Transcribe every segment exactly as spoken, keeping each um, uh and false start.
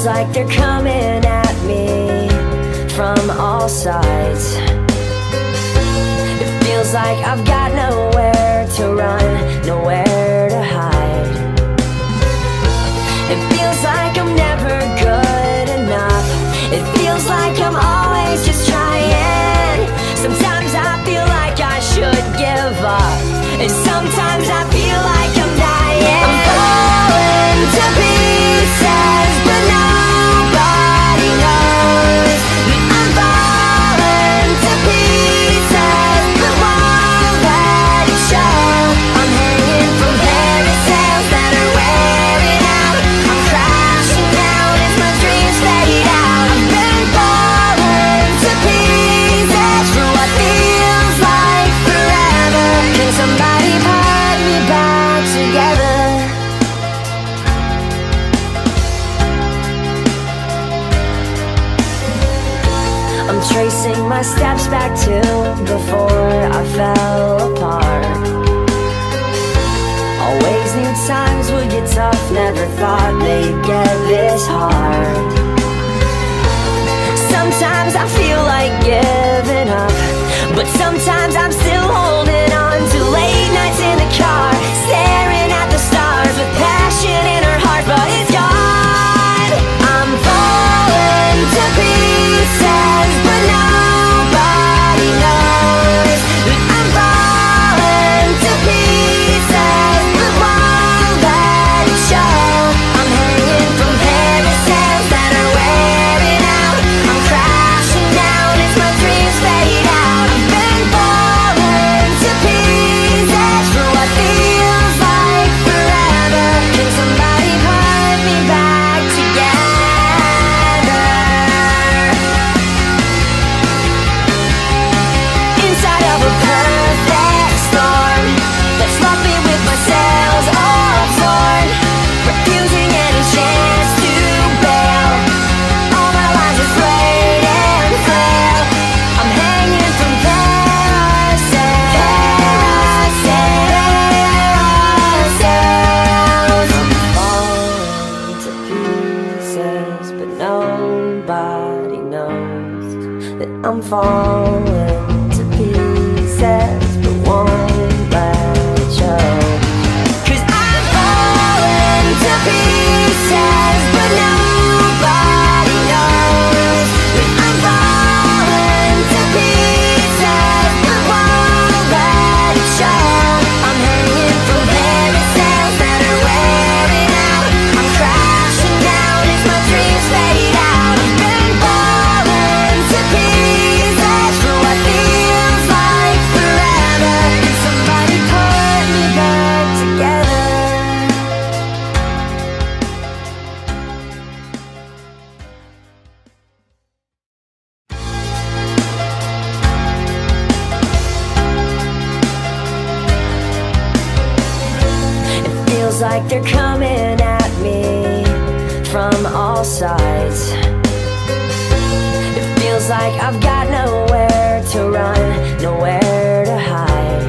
feels like they're coming at me from all sides. It feels like I've got nowhere to run, nowhere to hide. It feels like I'm never good enough. It feels like I'm always just trying. Sometimes I feel like I should give up, and sometimes I feel like I'm dying. I'm falling to pieces, but nobody knows that I'm falling to pieces, but won't let it show. I'm hanging from parasails that are wearing out. I'm crashing down as my dreams fade out. I've been falling to pieces for what feels like forever. Can somebody put me back together? I'm tracing my steps back to before I fell apart. Always knew times would get tough, never thought they'd get this hard. Sometimes I feel like giving up, but sometimes I'm still holding on to late nights in the car, staring at the stars with passion in her heart, but it's gone. I'm falling to pieces, but nobody knows that I'm falling to pieces, but won't let it show. I'm hanging from parasails that are wearing out. I'm crashing down as my dreams fade out. I've been falling to pieces for what feels like forever. Can somebody put me back together? Inside of a perfect storm that's left me with my sails all torn, refusing any chance to bail. All my lives are frayed and frail. I'm hanging from parasails, parasails. I'm falling to pieces, but nobody knows that I'm falling to pieces, but won't let it show. 'Cause I'm falling to pieces, but nobody knows that I'm falling to pieces, but won't let it show. I'm hanging from parasails that are wearing out. I'm crashing down as my dreams fade out. I've been falling to pieces for what feels like forever. Can somebody put me back together? It feels like they're coming at me from all sides. It feels like I've got nowhere to run, nowhere to hide.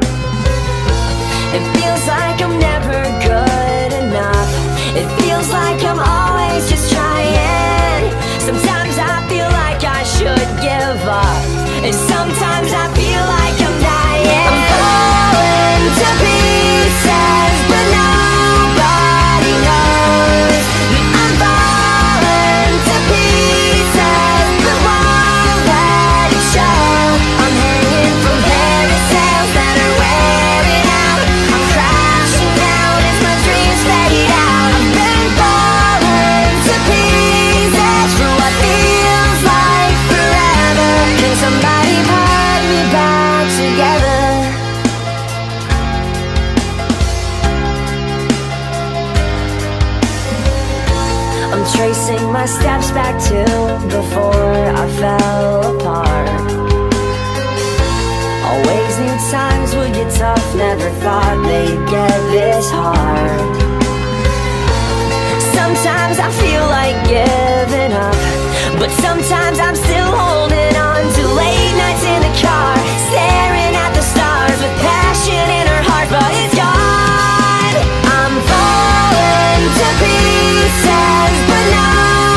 It feels like I'm never good enough. It feels like I'm always just trying. Sometimes I feel like I should give up, and sometimes I feel like I'm dying. I'm falling to pieces, but nobody knows that I'm falling to pieces, but won't let it show. I'm hanging from parasails that are wearing out. I'm crashing down as my dreams fade out. I've been falling to pieces for what feels like forever. Can somebody put me back together? I'm tracing my steps back to before I fell apart. Always knew times would get tough, never thought they'd get this hard. Sometimes I feel like giving up, but sometimes I'm still holding on to late nights in the car, staring at the stars with passion in her heart, but it's gone. I'm falling to pieces, but now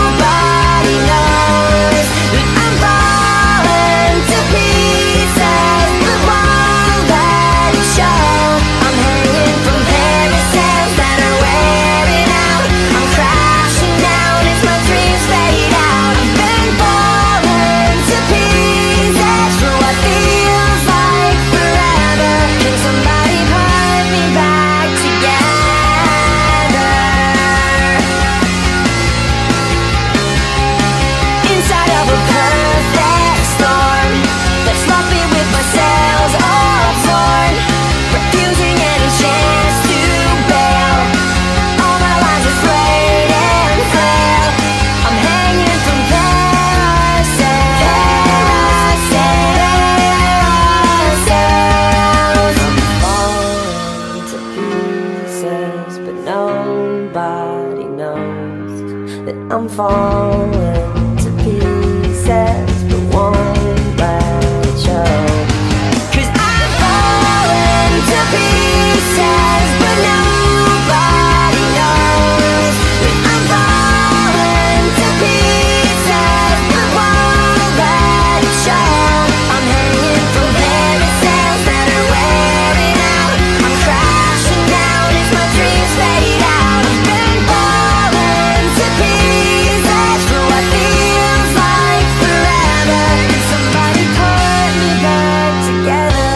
I'm falling to pieces, but won't let it show. 'Cause I'm falling to pieces, but nobody knows that I'm falling to pieces, but won't let it show. I'm hanging from very sails that are wearing out. I'm crashing down as my dreams fade out. I've been falling to pieces for what feels like forever. Can somebody put me back together?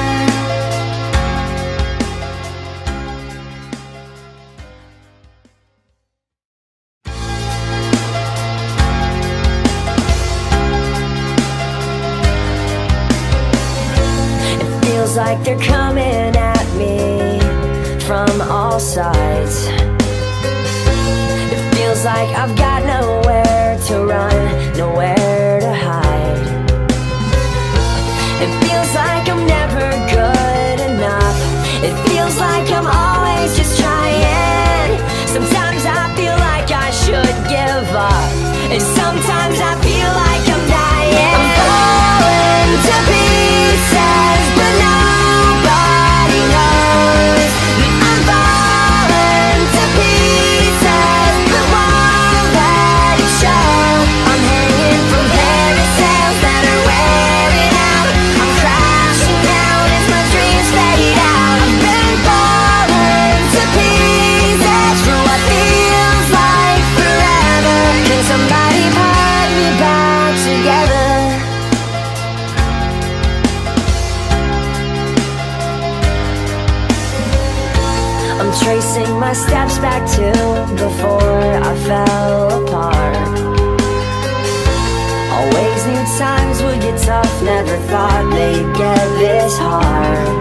It feels like they're coming at me from all sides. It feels like I've got nowhere to run, nowhere to hide. It feels like I'm never good enough. It feels like I'm always just trying. Sometimes I feel like I should give up, and sometimes I feel like I'm dying. I'm falling to pieces, but nobody knows that I'm falling to pieces, but won't let it show. I'm hanging from very sails that are wearing out. I'm crashing down as my dreams fade out. I've been falling to pieces for what feels like forever. Can somebody put me back together? I'm tracing my steps back to before I fell apart. Always knew times would get tough, never thought they'd get this hard.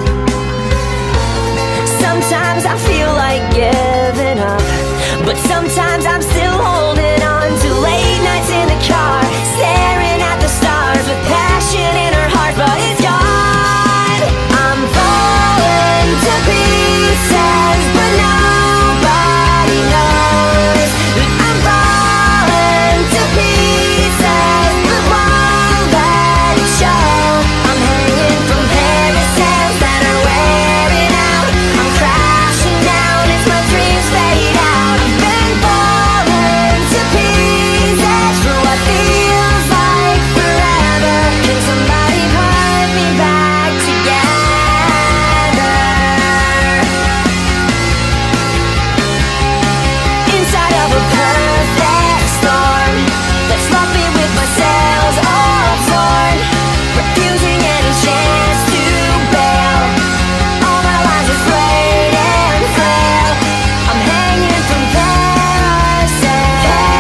Sometimes I feel like giving up, but sometimes I'm still holding on to late nights in the car, staring at the stars with passion in her heart, but it's gone. I'm falling to pieces, but nobody knows that I'm falling to pieces, but won't let it show. I'm hanging from very sails that are wearing out. I'm crashing down as my dreams fade out. I've been falling to pieces for what feels like forever. Can somebody put me back together? Inside of a perfect storm that's left me with my sails all torn, refusing any chance to bail. All my lives are frayed and frail. I'm hanging from parasails,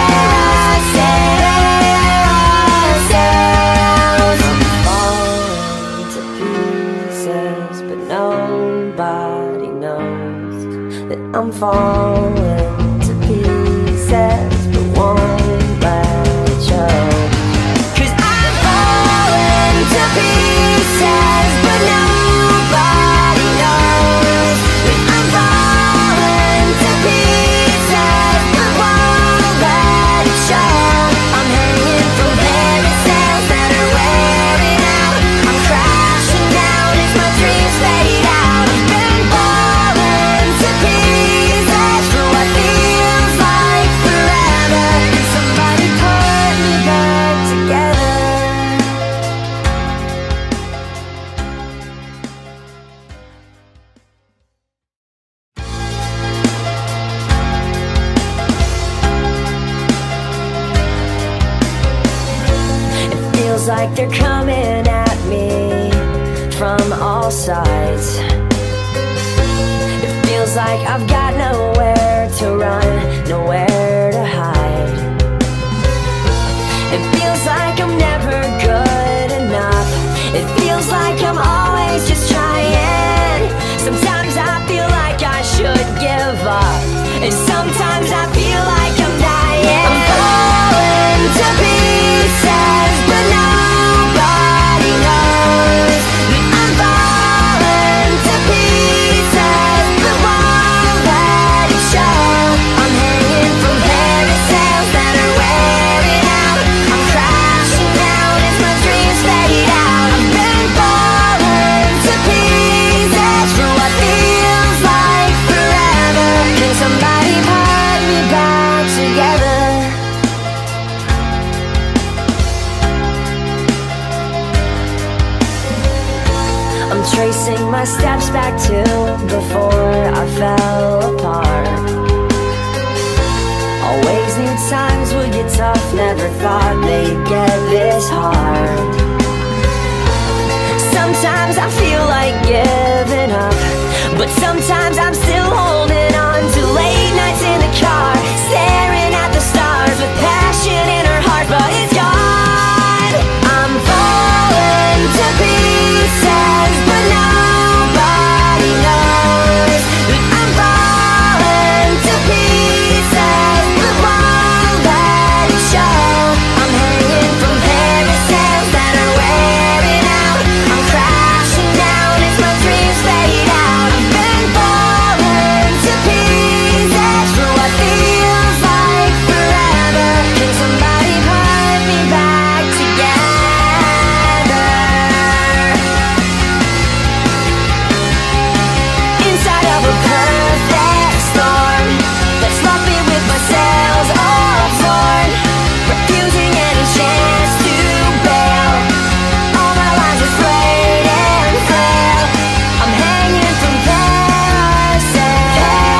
parasails. I'm falling to pieces, but nobody knows that I'm falling to pieces, but won't let it show. 'Cause I'm falling to pieces, but nobody knows that I'm falling to pieces, but won't let it show. I'm hanging from very sails that are wearing out. I'm crashing down as my dreams fade out. I've been falling to pieces for what feels like forever. Can somebody put me back together? It feels like they're coming at me from all sides. It feels like I've got nowhere to run, nowhere to hide. It feels like I'm never good enough. It feels like I'm always just trying. Sometimes I feel like I should give up, and sometimes I feel like I'm dying. I'm falling to pieces, but nobody knows that I'm falling to pieces, but won't let it show. I'm hanging from tracing my steps back to before I fell apart. Always knew times would get tough, never thought they'd get this hard. Sometimes I feel like giving up, but sometimes I'm still holding on to late nights in the car, staring at the stars with passion in her heart, but it's gone. I'm falling to pieces, but nobody knows that I'm falling to pieces, but won't let it show. I'm hanging from parasails that are wearing out. I'm crashing down as my dreams fade out. I've been falling to pieces for what feels like forever. Can somebody put me back together? Inside of a perfect storm that's left me with my sails all torn, refusing any chance to bail. All my lives are frayed and frail. I'm hanging from parasails,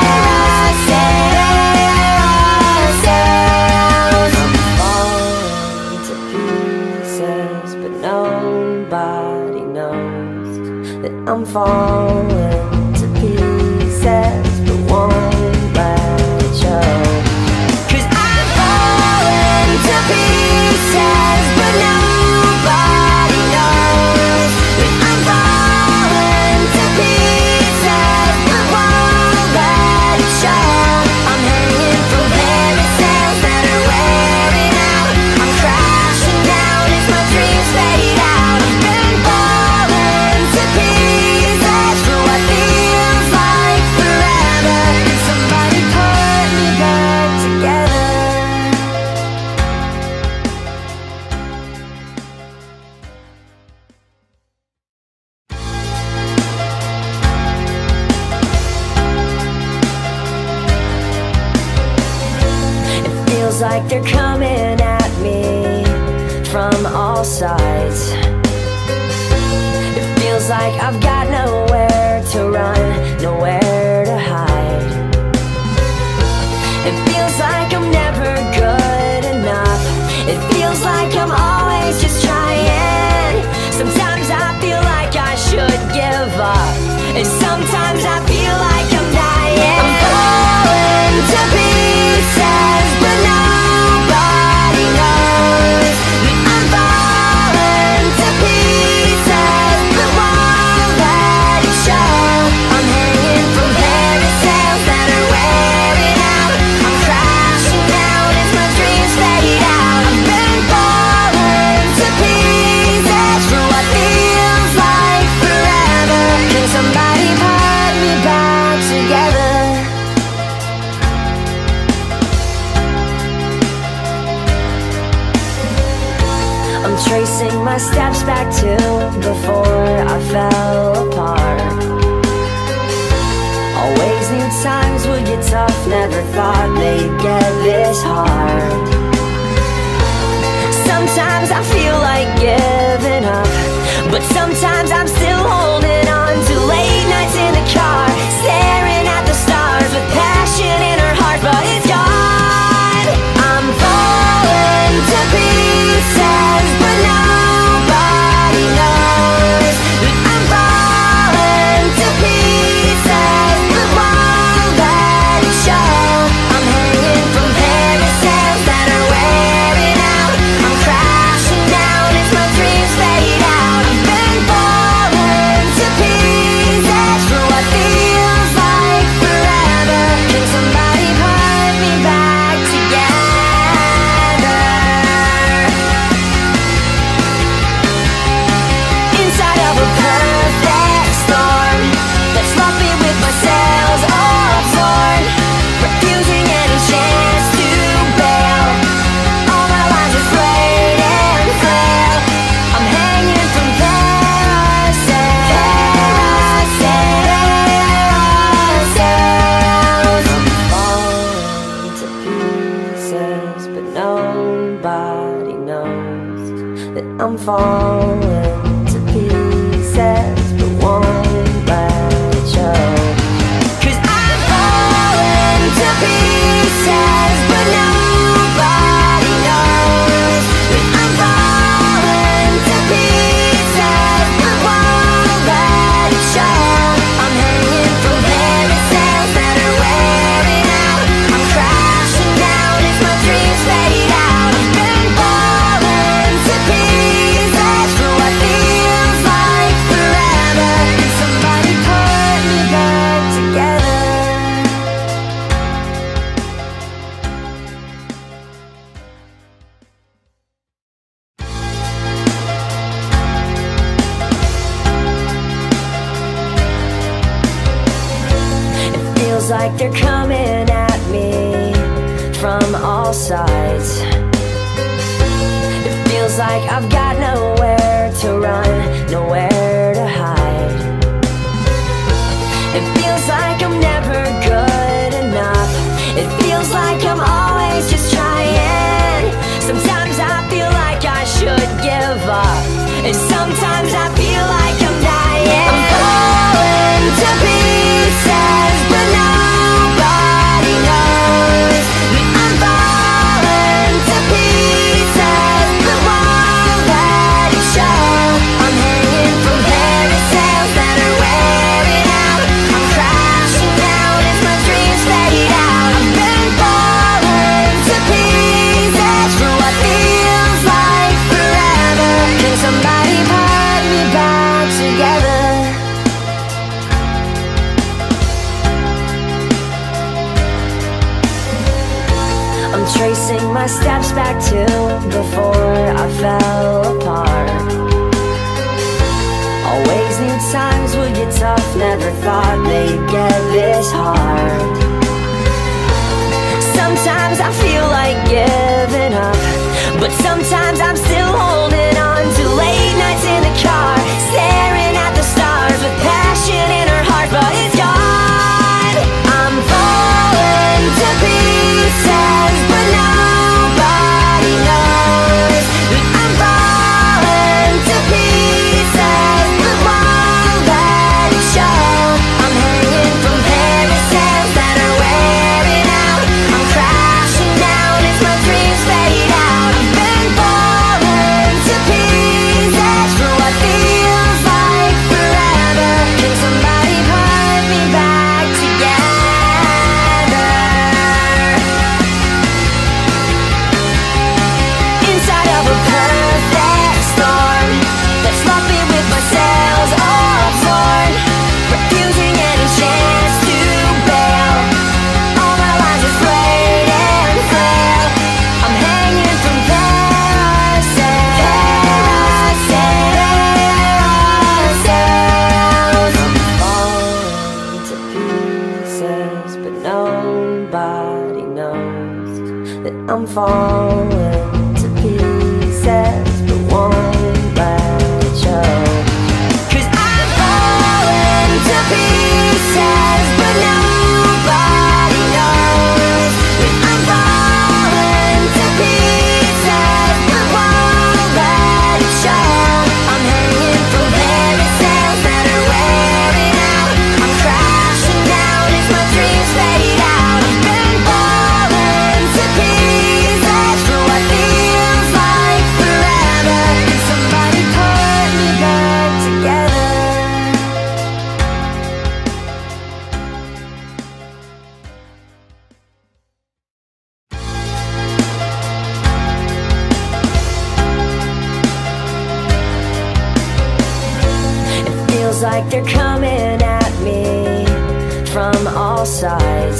parasails. I'm falling to pieces, but nobody knows that I'm falling to pieces, but won't let it show. 'Cause I'm falling to pieces, but nobody knows that I'm falling to pieces, but won't let it show. I'm hanging from parasails that are wearing out. I'm crashing down as my dreams fade out. I've been falling to pieces for what feels like forever. Can somebody put me back together? It feels like they're coming at me from all sides. It feels like I've got nowhere to run, nowhere to hide. It feels like I'm never good enough. It feels like I'm always just trying. Sometimes I feel like I should give up, and sometimes I feel like I'm dying. I'm falling to pieces, but nobody knows that I'm falling to pieces, but won't let it show. I'm hanging from parasails that are wearing out. I'm crashing down as my dreams fade out. I've been falling to pieces for what feels like forever. Can somebody put me back together? I'm tracing my steps back to before I fell apart. Always knew times would get tough, never thought they'd get this hard. Sometimes I feel like giving up, but sometimes I'm still holding on to late nights in the car, staring at the stars with passion in her heart, but it's gone. I'm falling to pieces, but nobody knows that I'm falling to pieces, but won't let it show. I'm hanging from parasails that are wearing out. I'm crashing down as my dreams fade out. I've been falling to pieces for what feels like forever. Can somebody put me back together? Inside of a perfect storm that's left me with my sails all torn, refusing any chance to bail. All my lives are frayed and frail. I'm hanging from parasails, parasails. I'm falling to pieces, but nobody knows that I'm falling to pieces, but won't like they're coming at me from all sides. It feels like I've got nowhere to run, nowhere to hide. It feels like I'm never good enough. It feels like I'm always just trying. Sometimes I feel like I should give up, and sometimes I feel like I'm dying. I'm falling to pieces, but nobody knows that I'm falling to pieces, but won't let it show. I'm hanging from parasails that are wearing out. I'm crashing down as my dreams fade out. I've been falling to pieces for what feels like forever. Can somebody put me back together? I'm tracing my steps back to before I fell apart. Always knew times would get tough, never thought they'd get this hard. Sometimes I feel like giving up, but sometimes I'm still holding on to late nights in the car, staring at the stars with passion in her heart, but it's gone. I'm falling to pieces, but nobody knows that I'm falling to pieces, but won't let it show. I'm hanging from parasails that are wearing out. I'm crashing down as my dreams fade out. I've been falling to pieces for what feels like forever. Can somebody put me back together? Inside of a perfect storm that's left me with my sails all torn, refusing any chance to bail. All my lives are frayed and frail. I'm hanging from parasails, parasails. I'm falling to pieces, but nobody knows that I'm falling to pieces, but won't let it show. 'Cause I'm falling to pieces, but nobody knows that I'm falling to pieces, but won't let it show. I'm hanging from parasails that are wearing out. I'm crashing down as my dreams fade out. I've been falling to pieces for what feels like forever. Can somebody put me back together? It feels like they're coming at me from all sides.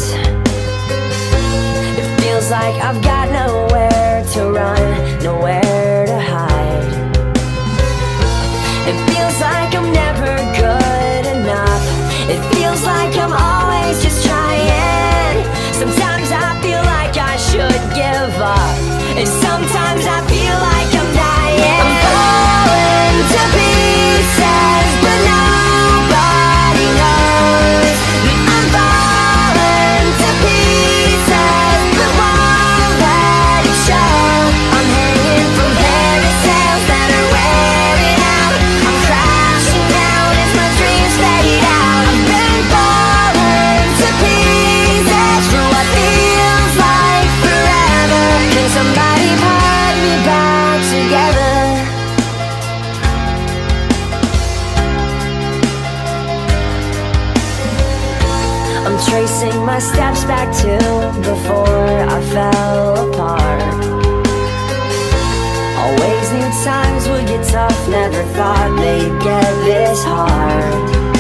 It feels like I've got nowhere to run, nowhere to hide. It feels like I'm never good enough. It feels like I'm always just trying. Sometimes I feel like I should give up, and sometimes I feel like I'm dying. I'm falling to pieces, but nobody knows that I'm falling to pieces, but won't let it show. I'm hanging from parasails that are wearing out. I'm crashing down as my dreams fade out. I've been falling to pieces for what feels like forever. Can somebody put me back together? I'm tracing my steps back to before I fell apart. Always knew times would get tough, never thought they'd get this hard.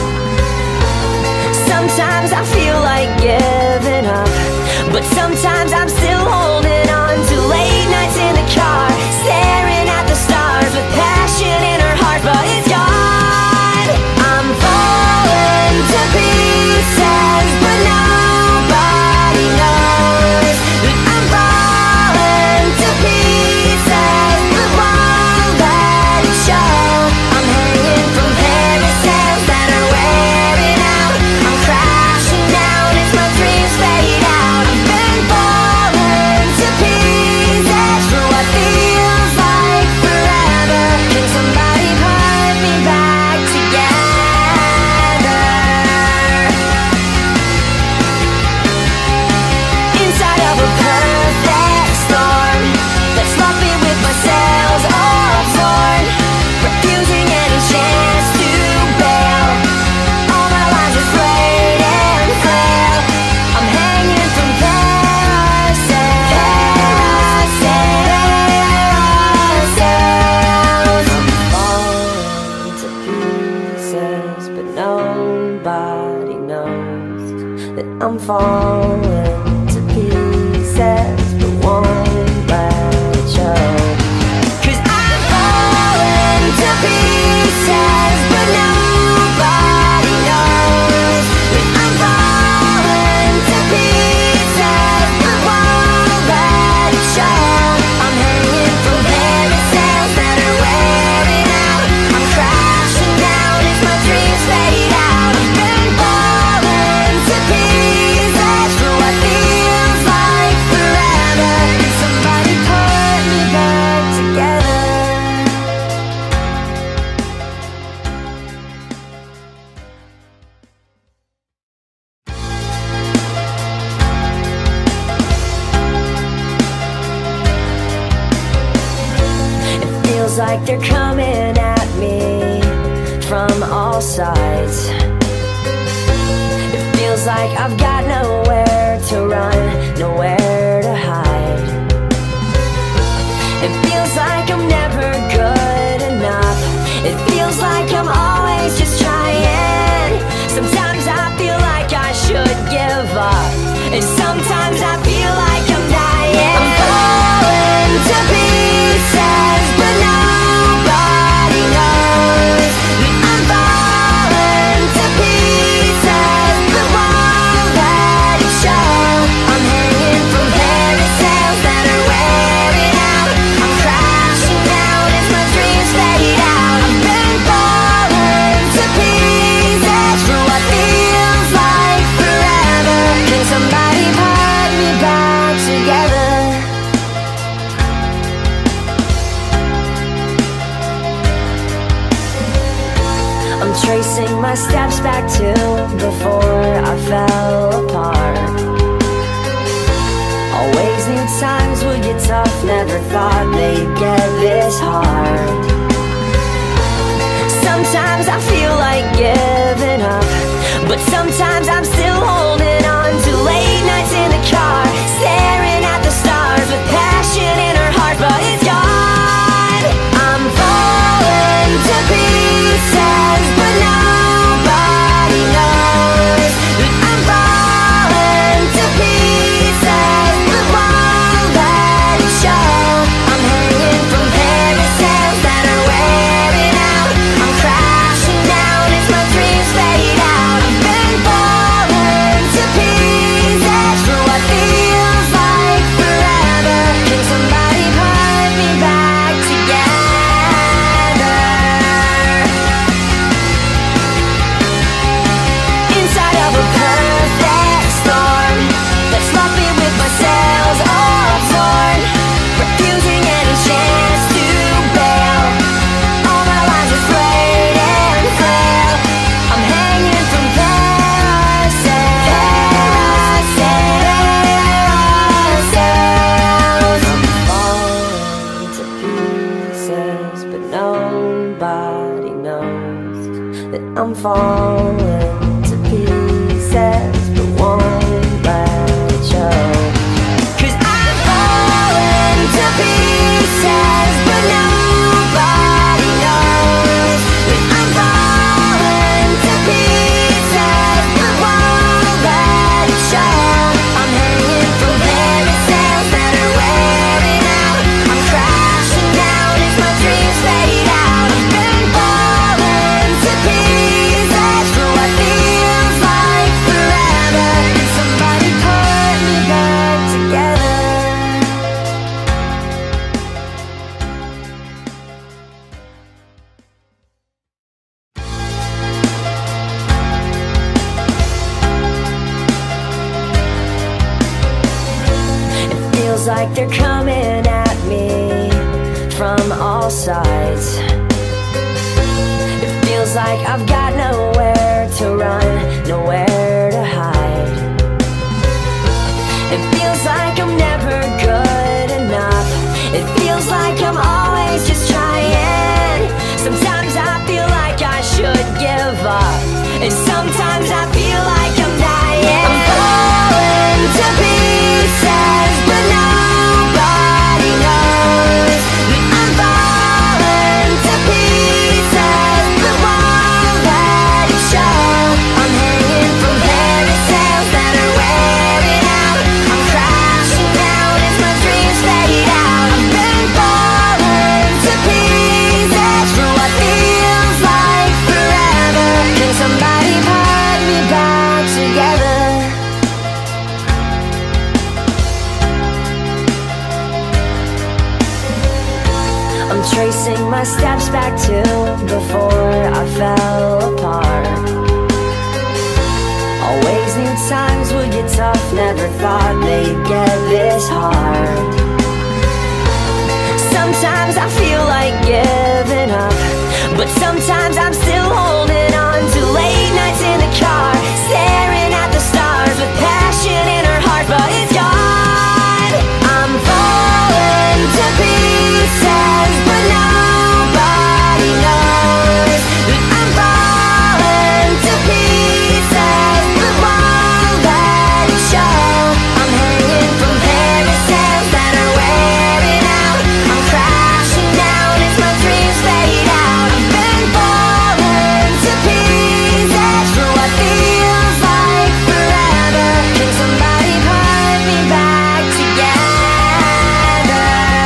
Sometimes I feel like giving up, but sometimes I'm still holding on to late nights in the car, staring at the stars with passion in her heart, but it's gone. I'm falling to pieces, but no I'm falling to pieces, but won't let it show. 'Cause I'm falling to pieces, but nobody knows that I'm falling to pieces, but won't let it show. I'm hanging from parasails that are wearing out. I'm crashing down as my dreams fade out. I've been falling to pieces for what feels like forever. Can somebody put me back together? It feels like they're coming at me from all sides. It feels like I've got nowhere to run, nowhere to hide. It feels like I'm never good enough. It feels like I'm always just trying. Sometimes I feel like I should give up, and sometimes I feel like I'm dying. I'm falling to pieces, but nobody knows that I'm falling to pieces, but won't let it show. I'm hanging from parasails that are wearing out. I'm crashing down as my dreams fade out. I've been falling to pieces for what feels like forever. Can somebody put me back together? I'm tracing my steps back to before I fell apart. Always knew times would get tough, never thought they'd get this hard. Sometimes I feel like giving up, but sometimes I'm still holding on to late nights in the car, staring at the stars with passion in her heart, but it's gone. I'm falling to pieces, but nobody knows that I'm falling to pieces, but won't let it show. I'm hanging from parasails that are wearing out. I'm crashing down as my dreams fade out. I've been falling to pieces for what feels like forever. Can somebody put me back together? Inside of a perfect storm that's left me with my sails all torn, refusing any chance to bail. All my lives are frayed and frail. I'm hanging from parasails, parasails. I'm falling to pieces, but nobody knows that I'm falling to pieces, but won't let it show. 'Cause I'm falling to pieces, but nobody knows that I'm falling to pieces, but won't let it show. I'm hanging from parasails that are wearing out. I'm crashing down as my dreams fade out. I've been falling to pieces for what feels like forever. Can somebody put me back together? It feels like they're coming at me from all sides. It feels like I've got nowhere to run, nowhere to hide. It feels like I'm never good enough. It feels like I'm always just trying. Sometimes I feel like I should give up, and sometimes I feel like I'm dying. I'm falling to pieces, but nobody knows that I'm falling to pieces, but won't let it show. I'm hanging from parasails that are times would get tough, never thought they'd get this hard. Sometimes I feel like giving up, but sometimes I'm still holding on to late nights in the car, staring at the stars with passion in her heart, but it's gone. I'm falling to pieces, but nobody knows that I'm falling to pieces, but won't let it show. I'm hanging from parasails that are wearing out. I'm crashing down as my dreams fade out. I've been falling to pieces for what feels like forever. Can somebody put me back together?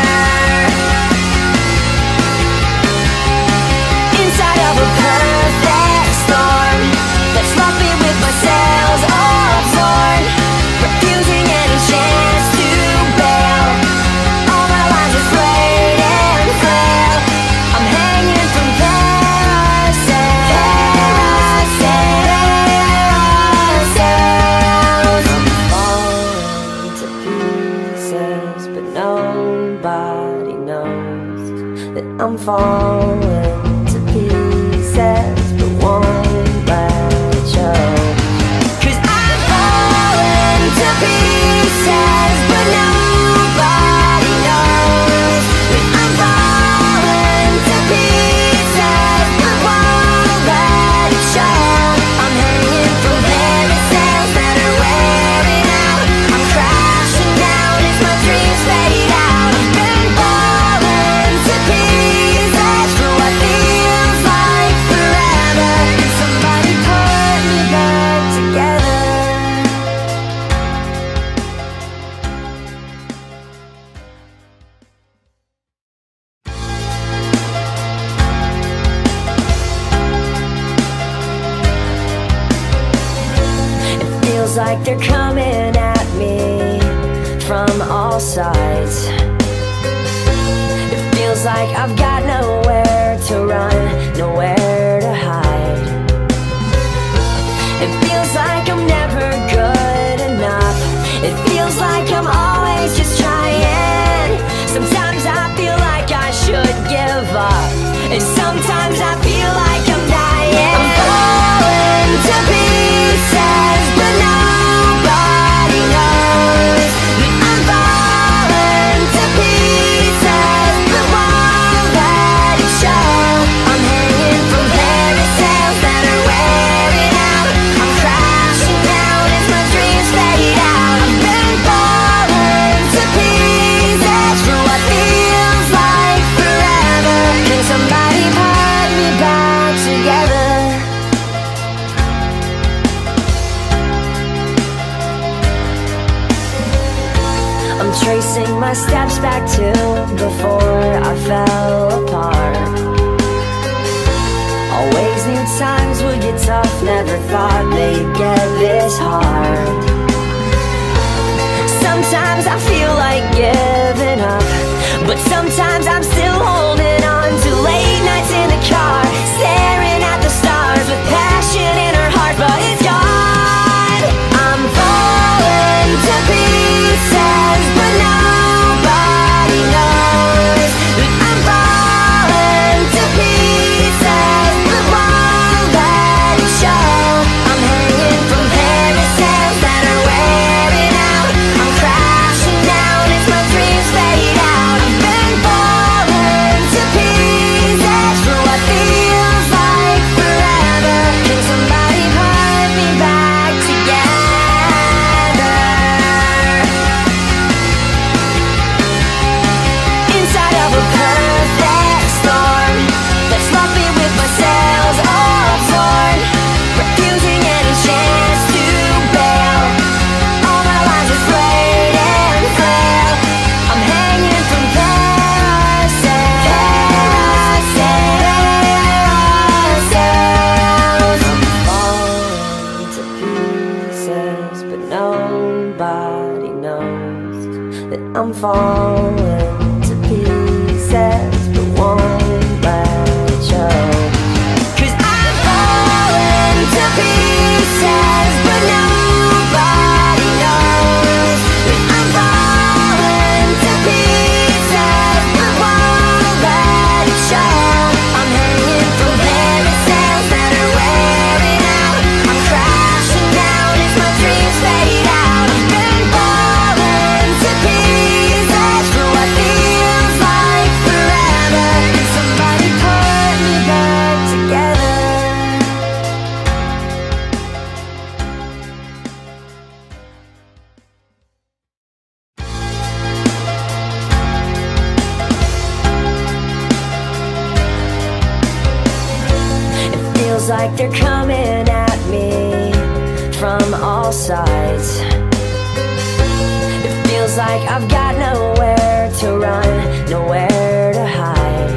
Inside of a perfect storm that's left me with my sails all torn, refusing any chance to bail. All my lives are frayed and frail. I'm hanging from parasails, parasails. I'm falling to pieces, but nobody knows that I'm falling to pieces, but won't let it show. 'Cause I'm falling to pieces, but nobody knows that I'm falling to pieces, but won't let it show. I'm hanging from parasails that are wearing out. I'm crashing down as my dreams fade out. I've been falling to pieces for what feels like forever. Can somebody put me back together? It feels like they're coming at me from all sides. It feels like I've got nowhere to run, nowhere to hide. It feels like I'm never good enough. It feels like I'm always just trying. Sometimes I feel like I should give up, and sometimes I feel like I'm dying. I'm falling to pieces, but nobody knows that I'm falling to pieces, but won't let it show. I'm hanging from parasails that are wearing out. I'm crashing down as my dreams fade out. I've been falling to pieces for what feels like forever. Can somebody put me back together? I'm tracing my steps back to before I fell apart. Always knew times would get tough, never thought they'd get this hard. Sometimes I feel like giving up, but sometimes I'm still holding on to late nights in the car, staring at the stars with passion in her heart, but it's gone. I'm falling to pieces, but nobody knows that I'm falling to pieces, but won't let it show. I'm hanging from parasails that are wearing out. I'm crashing down as my dreams fade out. I've been falling to pieces for what feels like forever. Can somebody put me back together? Inside of a perfect storm that's left me with my sails all torn, refusing any chance to bail. All my lives are frayed and frail. I'm hanging from parasails, parasails. I'm falling to pieces, but nobody knows that I'm falling to pieces, but won't let it show. 'Cause I'm falling to pieces, but nobody all sides. It feels like I've got nowhere to run, nowhere to hide.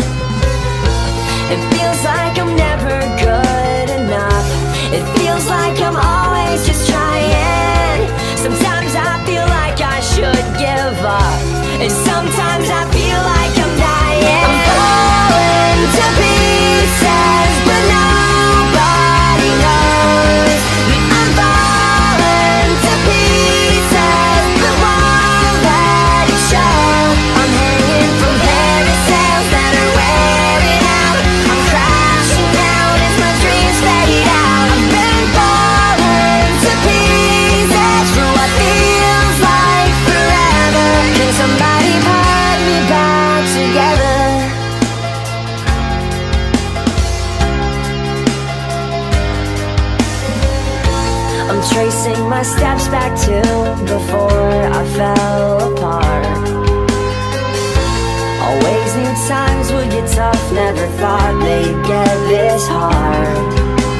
It feels like I'm never good enough. It feels like I'm always just trying. Sometimes I feel like I should give up, and sometimes I feel like I'm dying. I'm falling to pieces, but nobody knows that I'm falling to pieces, but won't let it show. I'm hanging from parasails that are wearing out. I'm crashing down as my dreams fade out. I've been falling to pieces for what feels like forever. Can somebody put me back together? I'm tracing my steps back to before I fell apart. Always knew times would get tough, never thought they'd get this hard.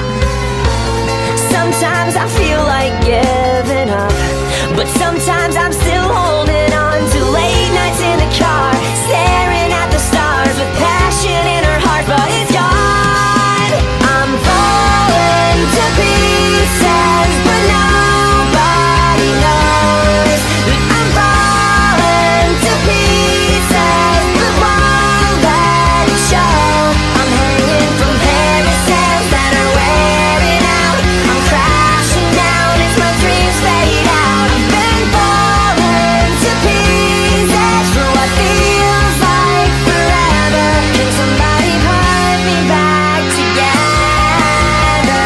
Sometimes I feel like giving up, but sometimes I'm still holding on to late nights in the car, staring at the stars with passion in our heart, but it's gone. I'm falling to pieces, but nobody knows that I'm falling to pieces, but won't let it show. I'm hanging from parasails that are wearing out. I'm crashing down as my dreams fade out. I've been falling to pieces for what feels like forever. Can somebody put me back together?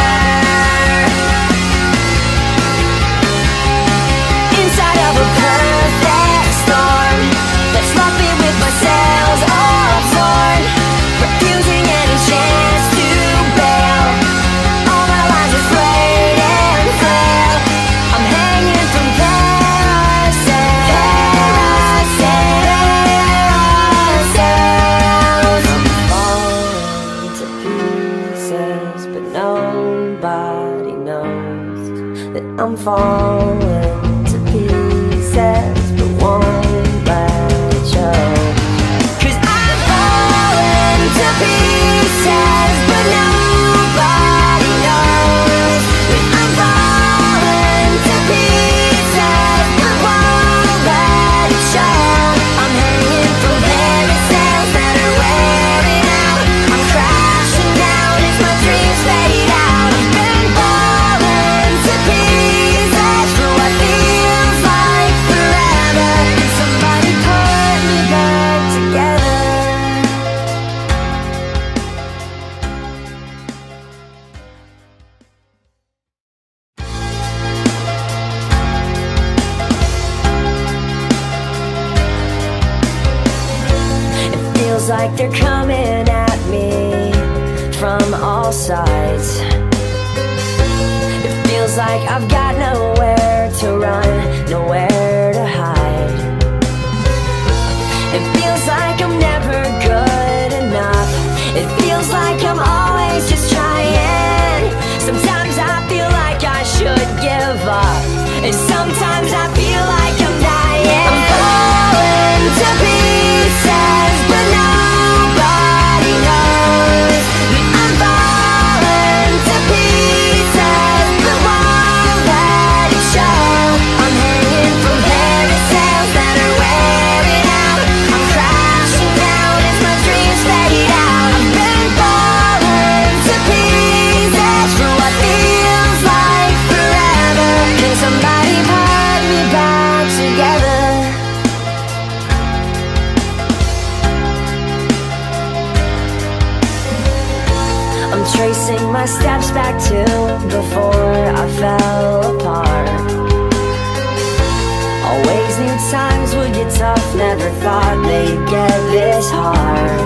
Inside of a perfect storm that's left me with my sails all torn, refusing any chance to bail. All my lines are frayed and frail. I'm hanging from parasails, parasails. I'm falling to pieces, but nobody knows that I'm falling to pieces, but won't let it show. 'Cause I'm falling to pieces, but nobody knows that I'm falling to pieces, but won't let it show. I'm hanging from parasails that are wearing out. I'm crashing down as my dreams fade out. I've been falling to pieces for what feels like forever. Can somebody put me back together? It feels like they're coming at me from all sides. It feels like I've got nowhere to run, nowhere to hide. It feels like I'm never good enough. It feels like I'm always just trying. Sometimes I feel like I should give up, and sometimes I feel like I'm dying. I'm falling to pieces, but nobody knows that I'm falling to pieces, but won't let it show. I'm hanging from parasails that are wearing out. I'm crashing down as my dreams fade out. I've been falling to pieces for what feels like forever. Can somebody put me back together? I'm tracing my steps back to before I fell apart. Always knew times would get tough, never thought they'd get this hard.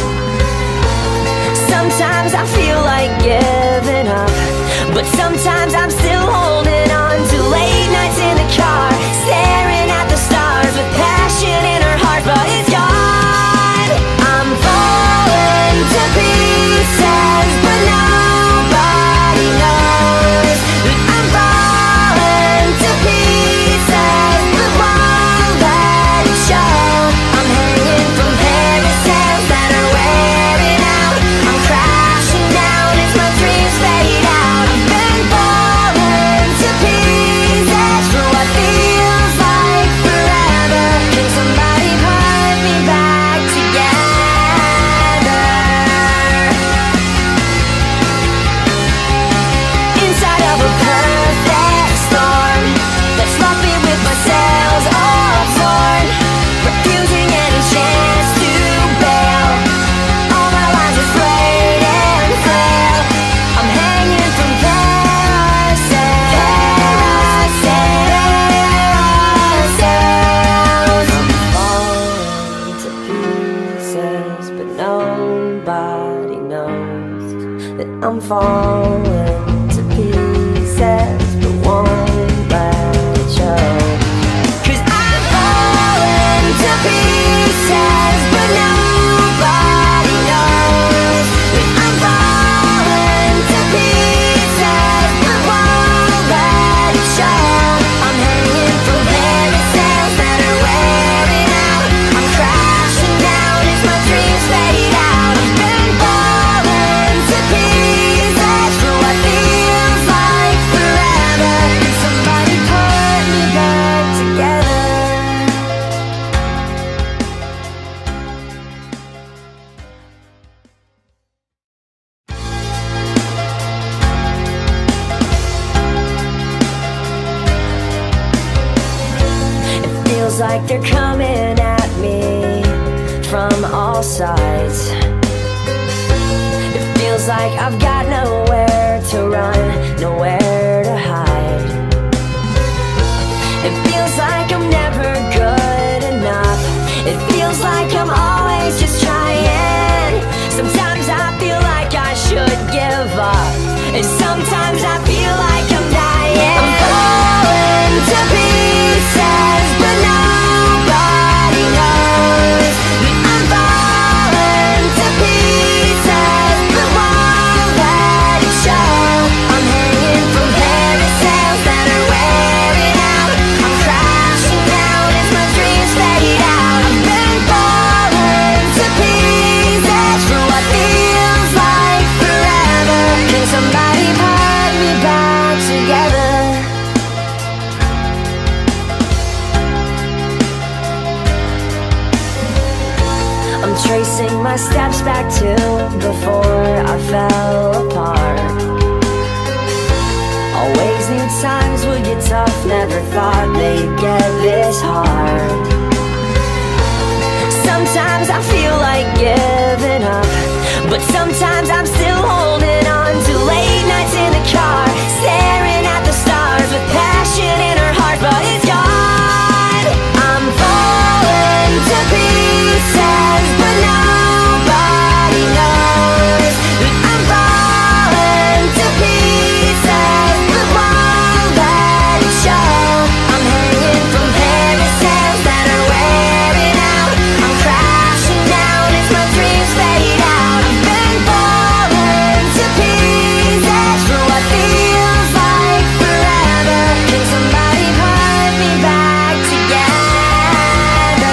Sometimes I feel like giving up, but sometimes I'm still holding on to late nights in the car, staring at the stars with passion in our heart, but it's gone. I'm falling to pieces, but nobody knows that I'm falling feels like they're coming at me from all sides. It feels like I've got nowhere to run, nowhere to hide. It feels like I'm never good enough. It feels like I'm always just trying. Sometimes I feel like I should give up, and sometimes I feel like I'm dying. I'm falling to pieces, but nobody knows that I'm falling to pieces, but won't let it show. I'm hanging from parasails that are wearing out. I'm crashing down as my dreams fade out. I've been falling to pieces for what feels like forever. Can somebody put me back together? I'm tracing my steps back to before I fell apart. Always knew times would get tough, never thought they'd get this hard. Sometimes I feel like giving up, but sometimes I'm still holding on to late nights in the car, staring at the stars with passion in her heart, but it's gone. I'm falling to pieces, but nobody knows that I'm falling to pieces, but won't let it show. I'm hanging from parasails that are wearing out. I'm crashing down as my dreams fade out. I've been falling to pieces for what feels like forever. Can somebody put me back together?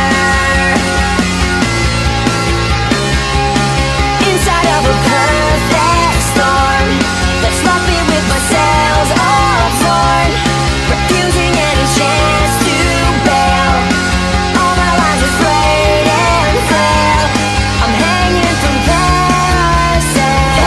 Inside of a perfect storm that's left me with my sails all torn, refusing any chance to bail. All my lives are frayed and frail. I'm hanging from parasails,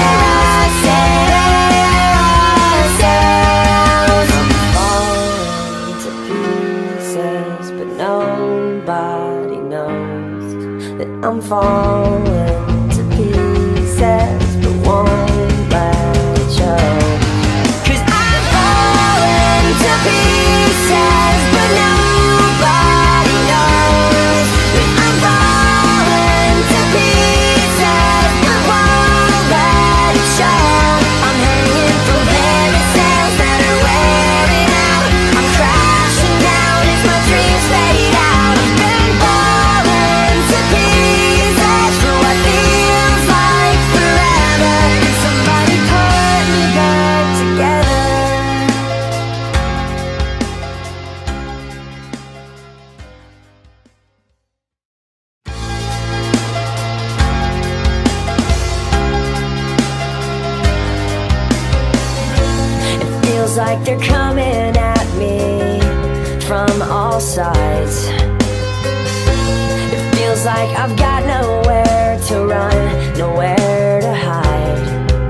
parasails. I'm falling to pieces, but nobody knows that I'm falling to pieces, but won't let it show. 'Cause I'm falling to pieces, but nobody knows that I'm falling to pieces, but won't let it show. I'm hanging from parasails that are wearing out. I'm crashing down as my dreams fade out. I've been falling to pieces for what feels like forever. Can somebody put me back together? It feels like they're coming at me from all sides. It feels like I've got nowhere to run, nowhere to hide.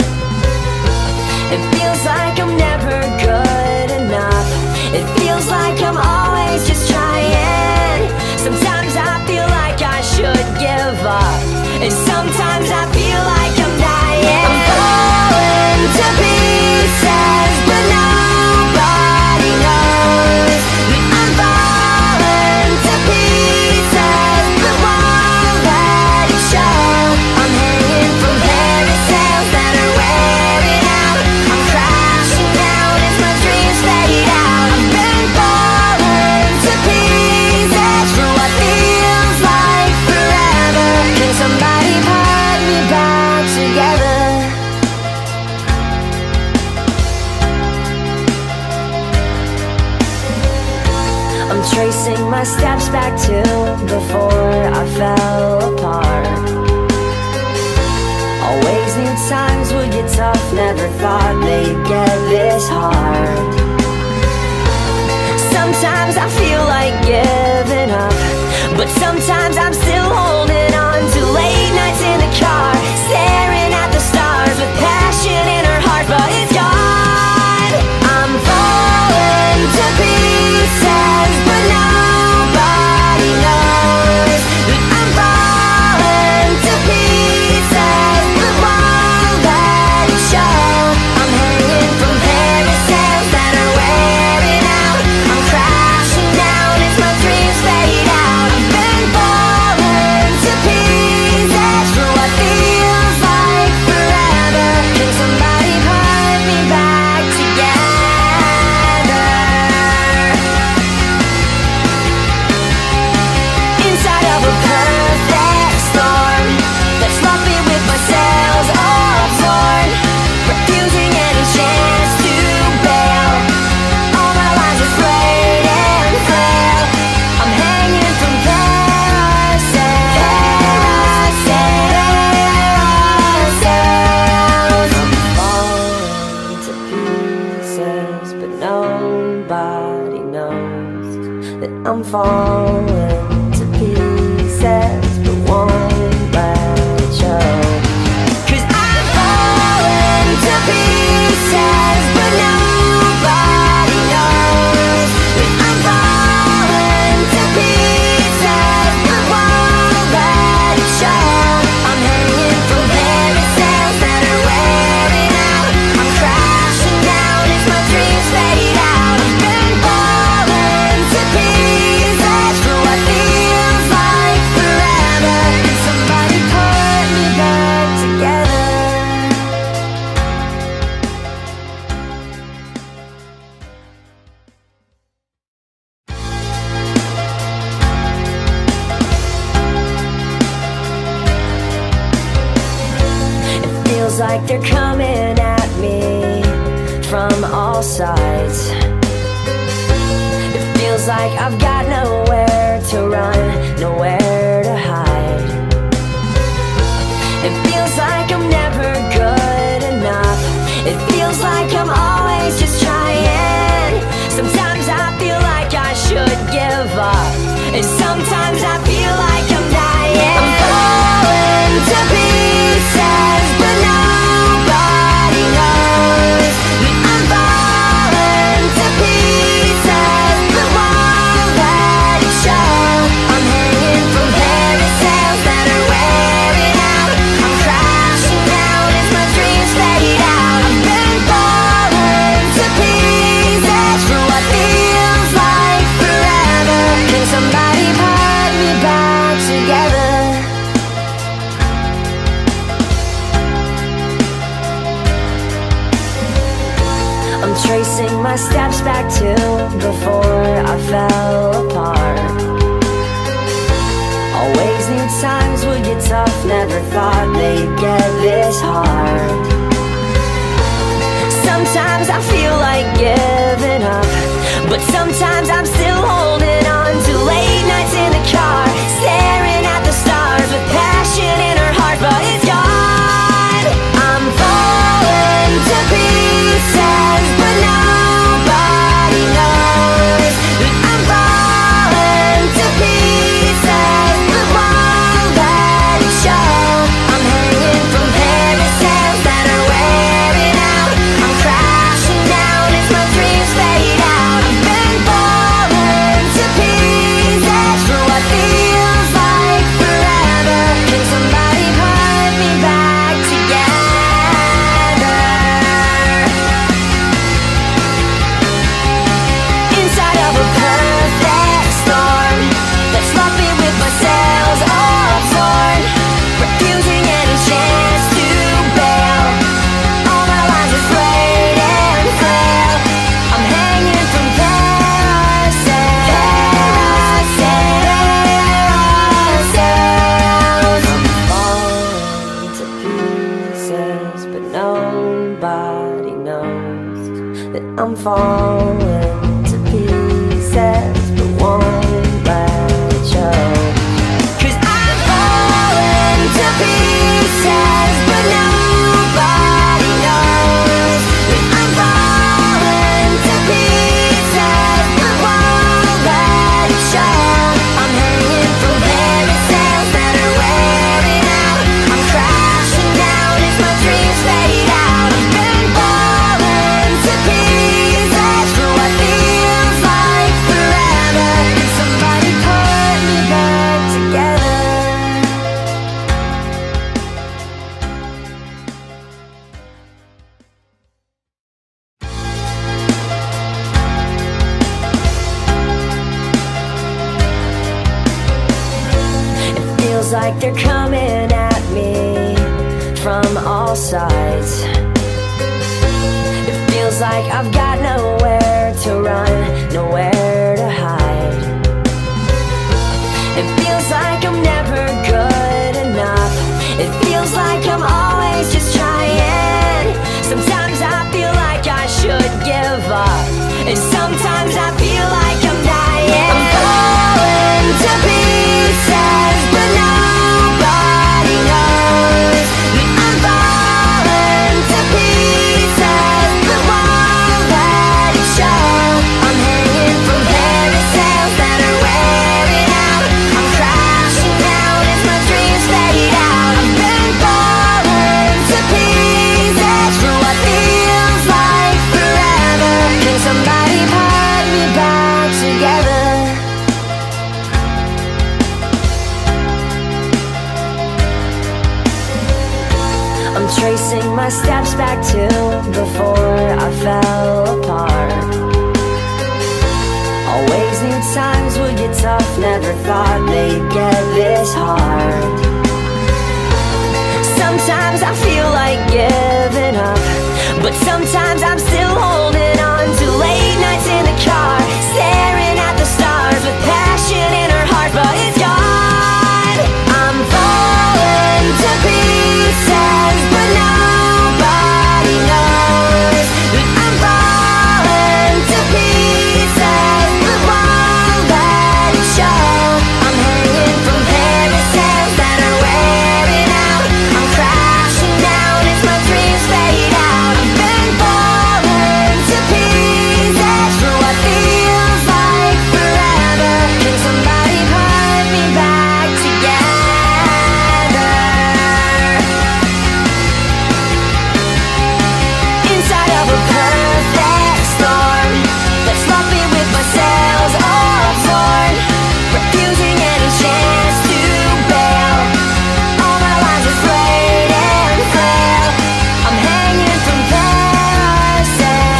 It feels like I'm never good enough. It feels like I'm always just trying. Sometimes I feel like I should give up, and sometimes I feel like I'm dying. I'm falling to pieces, but nobody knows that I'm falling to pieces, but won't let it show. I'm hanging from parasails that are wearing out. I'm crashing down as my dreams fade out. I've been falling to pieces for what feels like forever. Can somebody put me back together? I'm tracing my steps back to before I fell apart. Always knew times would get tough, never thought they'd get this hard. Sometimes I feel like giving up, but sometimes I'm still holding on to late nights in the car, staring at the stars with passion in her heart, but it's gone. I'm falling to pieces, but now I'm falling to pieces, but won't let you. 'Cause I'm falling to pieces, but nobody knows that I'm falling to pieces, but won't let it show. I'm hanging from parasails that are wearing out. I'm crashing down as my dreams fade out. I've been falling to pieces for what feels like forever. Can somebody put me back together? It feels like they're coming at me from all sides. It feels like I've got nowhere to run, nowhere to hide. It feels like I'm never good enough. It feels like I'm always just trying. Sometimes I feel like I should give up, and sometimes I feel like I'm dying. I'm falling to pieces, but nobody knows that I'm falling to pieces, but won't let it show. I'm hanging from parasails that are wearing out. I'm crashing down as my dreams fade out. I've been falling to pieces for what feels like forever. Can somebody put me back together? I'm tracing my steps back to before I fell apart. Always knew times would get tough, never thought they'd get this hard. Sometimes I feel like giving up, but sometimes I'm still holding on to late nights in the car, staring at the stars with passion in her heart, but it's gone. I'm falling to pieces, but nobody knows that I'm falling to pieces, but won't let it show. I'm hanging from parasails that are wearing out. I'm crashing down as my dreams fade out. I've been falling to pieces for what feels like forever. Can somebody put me back together? Inside of a perfect storm that's left me with my sails all torn, refusing any chance to bail. All my lines are frayed and frail. I'm hanging from parasails, parasails. I'm falling to pieces, but nobody knows that I'm falling to pieces, but won't let it show. 'Cause I'm falling to pieces, but nobody knows that I'm falling to pieces, but won't let it show. I'm hanging from parasails that are wearing out. I'm crashing down as my dreams fade out. I've been falling to pieces for what feels like forever. Can somebody put me back together? It feels like they're coming at me from all sides. It feels like I've got nowhere to run, nowhere to hide. It feels like I'm never good enough. It feels like I'm always just trying. Sometimes I feel like I should give up, and sometimes I feel like I'm dying. I'm falling to pieces, but nobody knows that I'm falling to pieces, but won't let it show. I'm hanging from parasails that are get tough, never thought they'd get this hard. Sometimes I feel like giving up, but sometimes I'm still holding on to late nights in the car, staring at the stars with passion in her heart, but it's gone. I'm falling to pieces, but nobody knows that I'm falling to pieces, but won't let it show. I'm hanging from parasols that are wearing out. I'm crashing down as my dreams fade out. I've been falling to pieces for what feels like forever. Can somebody put me back together? Inside of a perfect storm that's left me with my sails all torn, refusing any chance to bail. All my lives are frayed and frail. I'm hanging from parasols,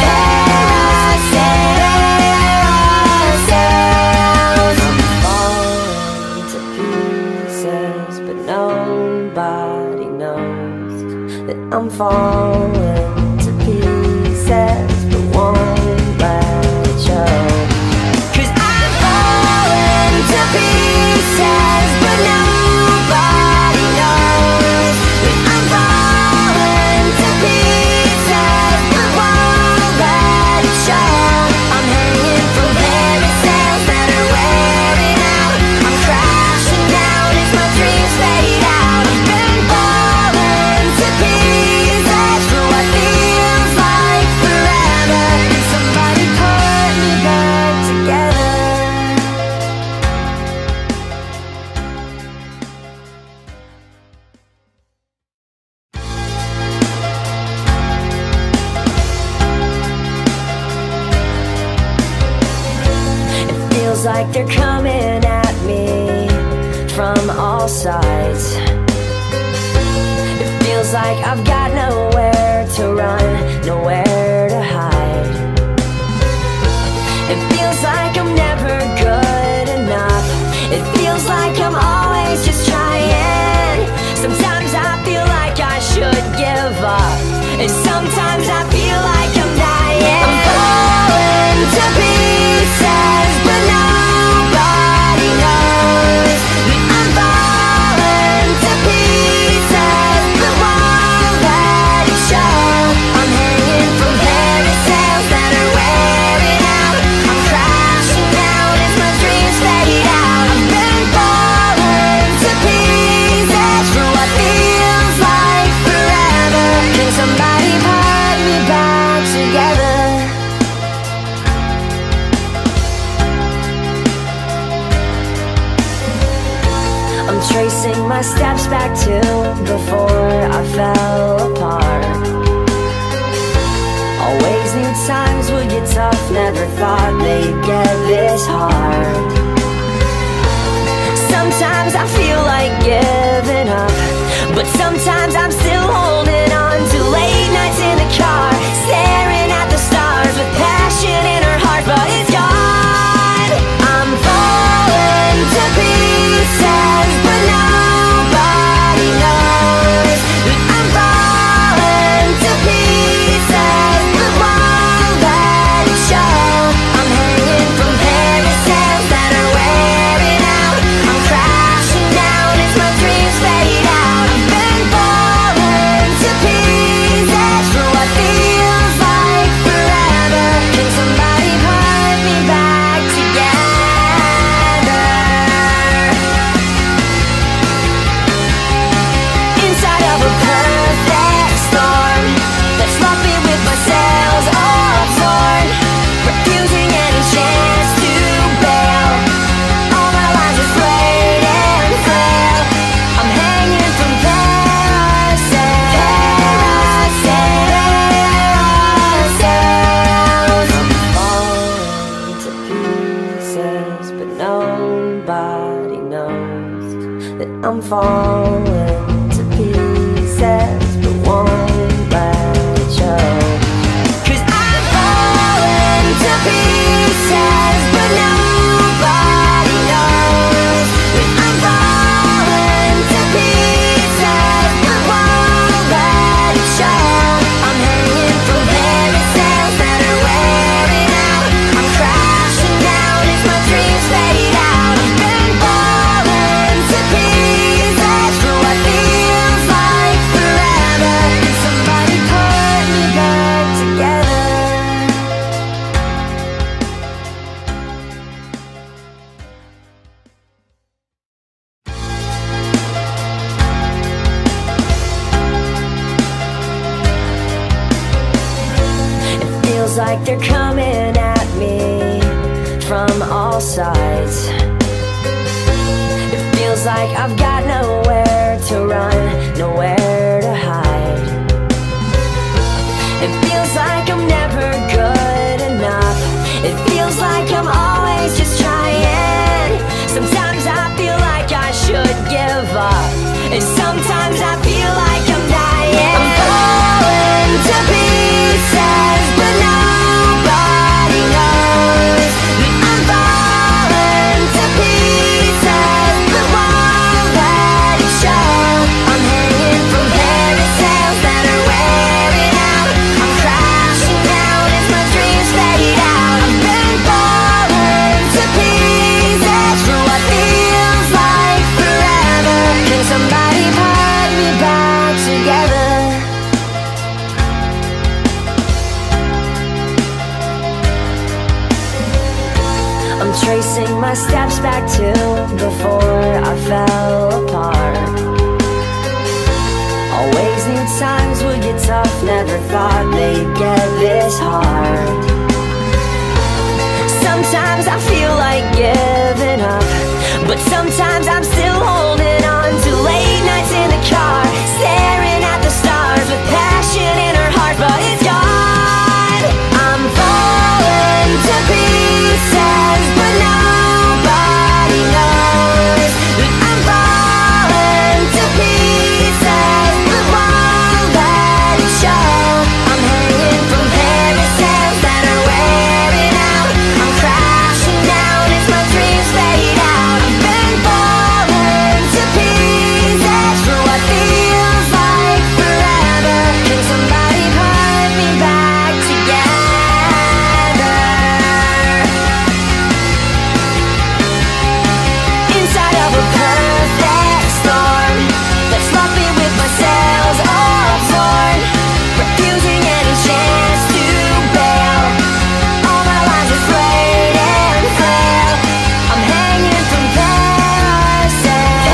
parasols. I'm falling to pieces, but nobody knows that I'm falling to pieces, but won't let it show. 'Cause I'm falling to pieces, but nobody knows that I'm falling to pieces, but won't let it show. I'm hanging from parasols that are wearing out. I'm crashing down as my dreams fade out. I've been falling to pieces for what feels like forever. Can somebody put me back together? It feels like they're coming at me from all sides. It feels like I've got nowhere to run, nowhere to hide. It feels like I'm never good enough. It feels like I'm always just trying. Sometimes I feel like I should give up, and sometimes I feel like I'm dying. I'm falling to pieces, but nobody knows that I'm falling to pieces, but won't let it show. I'm hanging from parasols that are wearing out. I'm crashing down as my dreams fade out. I've been falling to pieces for what feels like forever. Can somebody put me back together? I'm tracing my steps back to before I fell apart. Always knew times would get tough, never thought they'd get this hard. Sometimes I feel like giving up, but sometimes I'm still holding on to late nights in the car, staring at the stars with passion in her heart, but it's gone. I'm falling to pieces, but nobody knows that I'm falling to pieces, but won't let it show. I'm hanging from parasols that are wearing out. I'm crashing down as my dreams fade out. I've been falling to pieces for what feels like forever. Can somebody put me back together? Inside of a perfect storm that's left me with my sails all torn, refusing any chance to bail. All my lives are frayed and frail. I'm hanging from parasols, parasols. I'm falling to pieces, but nobody knows that I'm falling to pieces, but won't let it show. 'Cause I'm falling to pieces, but nobody like they're coming at me from all sides. It feels like I've got nowhere to run, nowhere to hide. It feels like I'm never good enough. It feels like I'm always just trying. Sometimes I feel like I should give up, and sometimes I feel like I'm dying. I'm falling to pieces, but nobody knows that I'm falling to pieces, but won't let it show. I'm hanging from parasails that are wearing out. I'm crashing down as my dreams fade out. I've been falling to pieces for what feels like forever. Can somebody put me back together? I'm tracing my steps back to before I fell apart. Always knew times would get tough, never thought they'd get this hard. Sometimes I feel like giving up, but sometimes I'm still holding on to late nights in the car, staring at the stars with passion in her heart, but it's gone. I'm falling to pieces, but nobody knows that I'm falling to pieces, but won't let it show. I'm hanging from parasails that are wearing out. I'm crashing down as my dreams fade out. I've been falling to pieces for what feels like forever. Can somebody put me back together? Inside of a perfect storm that's left me with my sails all torn, refusing any chance to bail. All my lives are frayed and frail. I'm hanging from parasails,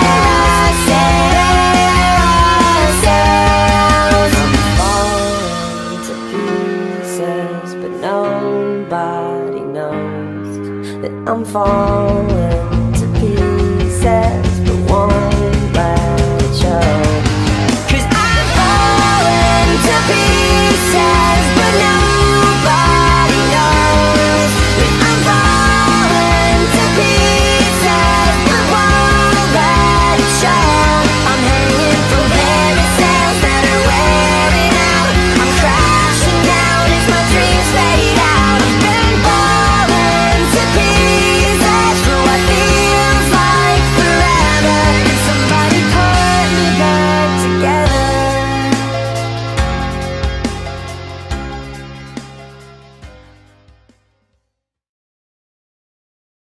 parasails. I'm falling to pieces, but nobody knows that I'm falling